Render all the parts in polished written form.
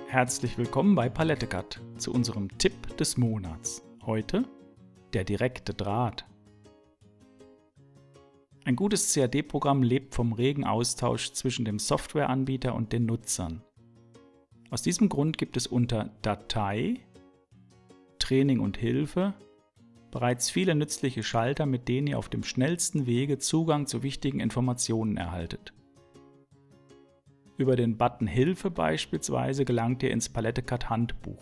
Herzlich willkommen bei PaletteCut zu unserem Tipp des Monats. Heute der direkte Draht. Ein gutes CAD-Programm lebt vom regen Austausch zwischen dem Softwareanbieter und den Nutzern. Aus diesem Grund gibt es unter Datei, Training und Hilfe bereits viele nützliche Schalter, mit denen ihr auf dem schnellsten Wege Zugang zu wichtigen Informationen erhaltet. Über den Button Hilfe beispielsweise gelangt ihr ins PaletteCut Handbuch.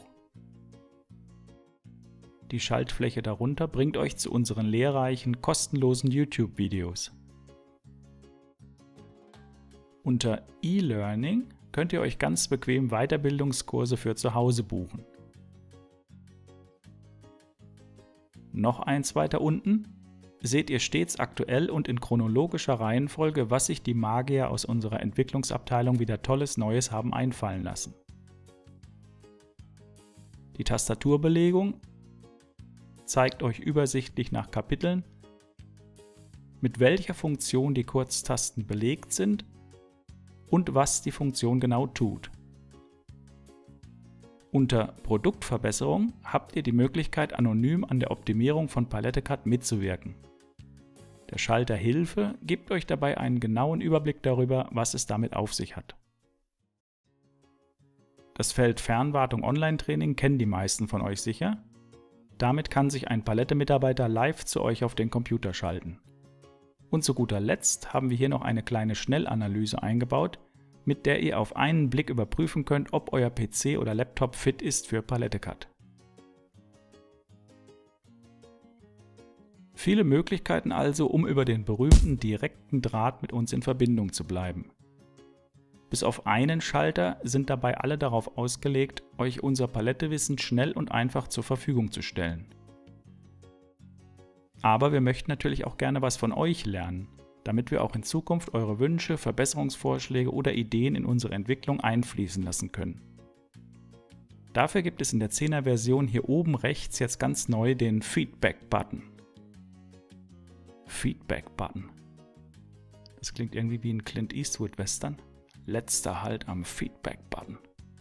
Die Schaltfläche darunter bringt euch zu unseren lehrreichen, kostenlosen YouTube-Videos. Unter E-Learning könnt ihr euch ganz bequem Weiterbildungskurse für zu Hause buchen. Noch eins weiter unten seht ihr stets aktuell und in chronologischer Reihenfolge, was sich die Magier aus unserer Entwicklungsabteilung wieder Tolles Neues haben einfallen lassen. Die Tastaturbelegung zeigt euch übersichtlich nach Kapiteln, mit welcher Funktion die Kurztasten belegt sind und was die Funktion genau tut. Unter Produktverbesserung habt ihr die Möglichkeit, anonym an der Optimierung von PaletteCut mitzuwirken. Der Schalter Hilfe gibt euch dabei einen genauen Überblick darüber, was es damit auf sich hat. Das Feld Fernwartung Online-Training kennen die meisten von euch sicher. Damit kann sich ein Palette-Mitarbeiter live zu euch auf den Computer schalten. Und zu guter Letzt haben wir hier noch eine kleine Schnellanalyse eingebaut, mit der ihr auf einen Blick überprüfen könnt, ob euer PC oder Laptop fit ist für PaletteCut. Viele Möglichkeiten also, um über den berühmten direkten Draht mit uns in Verbindung zu bleiben. Bis auf einen Schalter sind dabei alle darauf ausgelegt, euch unser Palettewissen schnell und einfach zur Verfügung zu stellen. Aber wir möchten natürlich auch gerne was von euch lernen, damit wir auch in Zukunft eure Wünsche, Verbesserungsvorschläge oder Ideen in unsere Entwicklung einfließen lassen können. Dafür gibt es in der 10er Version hier oben rechts jetzt ganz neu den Feedback-Button. Feedback-Button. Das klingt irgendwie wie ein Clint Eastwood-Western. Letzter Halt am Feedback-Button.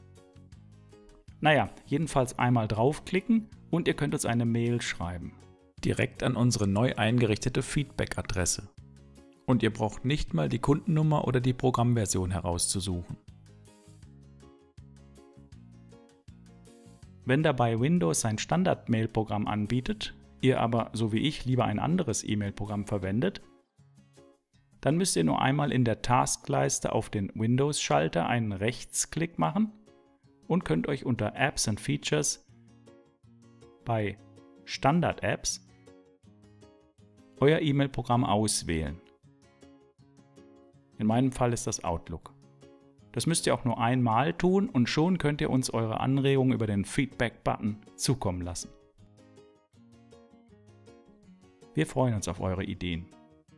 Naja, jedenfalls einmal draufklicken und ihr könnt uns eine Mail schreiben. Direkt an unsere neu eingerichtete Feedback-Adresse. Und ihr braucht nicht mal die Kundennummer oder die Programmversion herauszusuchen. Wenn dabei Windows sein Standard-Mail-Programm anbietet, ihr aber, so wie ich, lieber ein anderes E-Mail-Programm verwendet, dann müsst ihr nur einmal in der Taskleiste auf den Windows-Schalter einen Rechtsklick machen und könnt euch unter Apps and Features bei Standard-Apps euer E-Mail-Programm auswählen. In meinem Fall ist das Outlook. Das müsst ihr auch nur einmal tun und schon könnt ihr uns eure Anregungen über den Feedback-Button zukommen lassen. Wir freuen uns auf eure Ideen.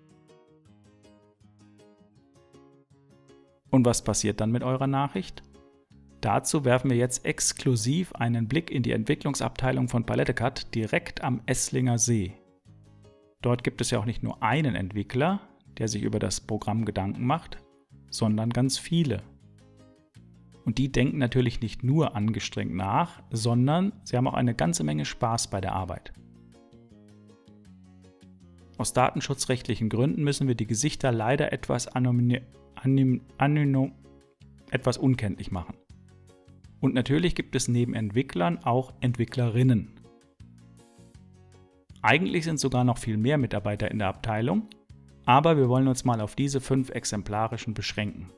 Und was passiert dann mit eurer Nachricht? Dazu werfen wir jetzt exklusiv einen Blick in die Entwicklungsabteilung von PaletteCut direkt am Esslinger See. Dort gibt es ja auch nicht nur einen Entwickler, der sich über das Programm Gedanken macht, sondern ganz viele. Und die denken natürlich nicht nur angestrengt nach, sondern sie haben auch eine ganze Menge Spaß bei der Arbeit. Aus datenschutzrechtlichen Gründen müssen wir die Gesichter leider etwas unkenntlich machen. Und natürlich gibt es neben Entwicklern auch Entwicklerinnen. Eigentlich sind sogar noch viel mehr Mitarbeiter in der Abteilung, aber wir wollen uns mal auf diese 5 exemplarischen beschränken.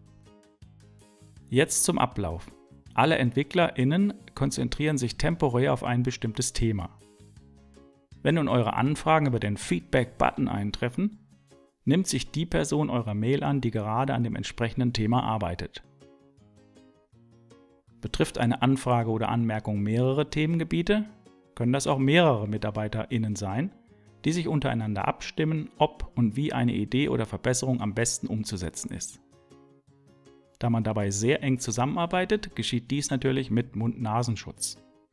Jetzt zum Ablauf. Alle EntwicklerInnen konzentrieren sich temporär auf ein bestimmtes Thema. Wenn nun eure Anfragen über den Feedback-Button eintreffen, nimmt sich die Person eurer Mail an, die gerade an dem entsprechenden Thema arbeitet. Betrifft eine Anfrage oder Anmerkung mehrere Themengebiete, können das auch mehrere MitarbeiterInnen sein, die sich untereinander abstimmen, ob und wie eine Idee oder Verbesserung am besten umzusetzen ist. Da man dabei sehr eng zusammenarbeitet, geschieht dies natürlich mit Mund-Nasenschutz.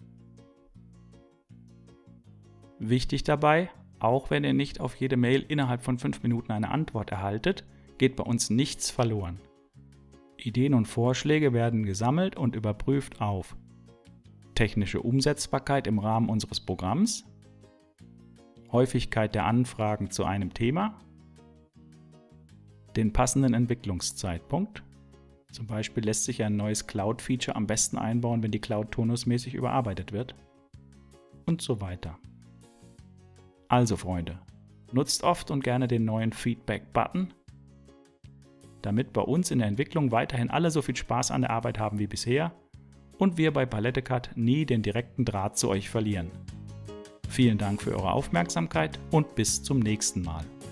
Wichtig dabei, auch wenn ihr nicht auf jede Mail innerhalb von 5 Minuten eine Antwort erhaltet, geht bei uns nichts verloren. Ideen und Vorschläge werden gesammelt und überprüft auf technische Umsetzbarkeit im Rahmen unseres Programms, Häufigkeit der Anfragen zu einem Thema, den passenden Entwicklungszeitpunkt. Zum Beispiel lässt sich ein neues Cloud-Feature am besten einbauen, wenn die Cloud turnusmäßig überarbeitet wird und so weiter. Also Freunde, nutzt oft und gerne den neuen Feedback-Button, damit bei uns in der Entwicklung weiterhin alle so viel Spaß an der Arbeit haben wie bisher und wir bei PaletteCut nie den direkten Draht zu euch verlieren. Vielen Dank für eure Aufmerksamkeit und bis zum nächsten Mal.